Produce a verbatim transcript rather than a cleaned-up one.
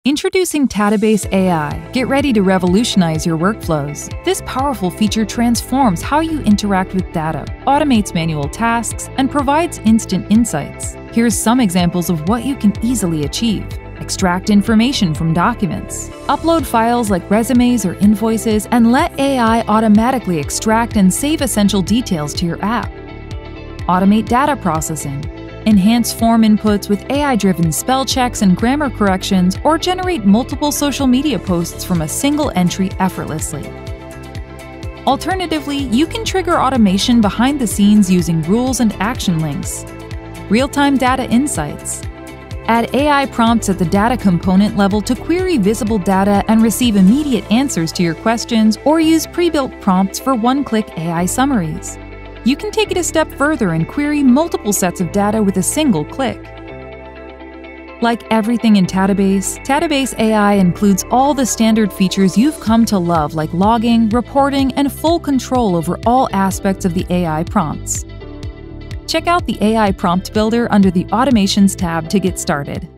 Introducing Tadabase A I. Get ready to revolutionize your workflows. This powerful feature transforms how you interact with data, automates manual tasks, and provides instant insights. Here's some examples of what you can easily achieve. Extract information from documents. Upload files like resumes or invoices and let A I automatically extract and save essential details to your app. Automate data processing. Enhance form inputs with A I-driven spell checks and grammar corrections, or generate multiple social media posts from a single entry effortlessly. Alternatively, you can trigger automation behind the scenes using rules and action links. Real-time data insights. Add A I prompts at the data component level to query visible data and receive immediate answers to your questions, or use pre-built prompts for one-click A I summaries. You can take it a step further and query multiple sets of data with a single click. Like everything in Tadabase, Tadabase A I includes all the standard features you've come to love, like logging, reporting, and full control over all aspects of the A I prompts. Check out the A I Prompt Builder under the Automations tab to get started.